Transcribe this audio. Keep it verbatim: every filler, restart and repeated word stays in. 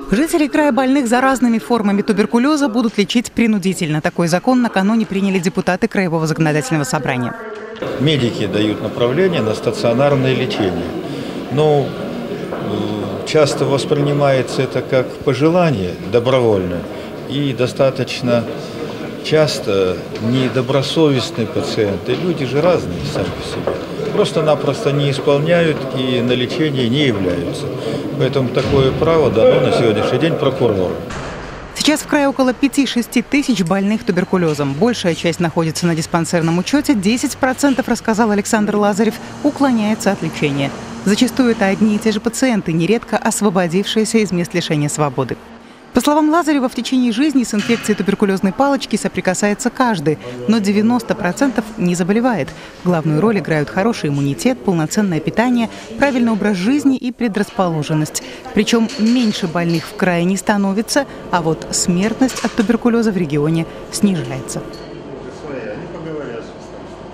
Жителей края больных заразными формами туберкулеза будут лечить принудительно. Такой закон накануне приняли депутаты Краевого законодательного собрания. Медики дают направление на стационарное лечение. Но часто воспринимается это как пожелание добровольное. И достаточно часто недобросовестные пациенты, люди же разные сами по себе, просто-напросто не исполняют и на лечение не являются. Поэтому такое право дано на сегодняшний день прокурору. Сейчас в крае около пяти-шести тысяч больных туберкулезом. Большая часть находится на диспансерном учете. десять процентов, рассказал Александр Лазарев, уклоняется от лечения. Зачастую это одни и те же пациенты, нередко освободившиеся из мест лишения свободы. По словам Лазарева, в течение жизни с инфекцией туберкулезной палочки соприкасается каждый, но девяносто процентов не заболевает. Главную роль играют хороший иммунитет, полноценное питание, правильный образ жизни и предрасположенность. Причем меньше больных в крае не становится, а вот смертность от туберкулеза в регионе снижается.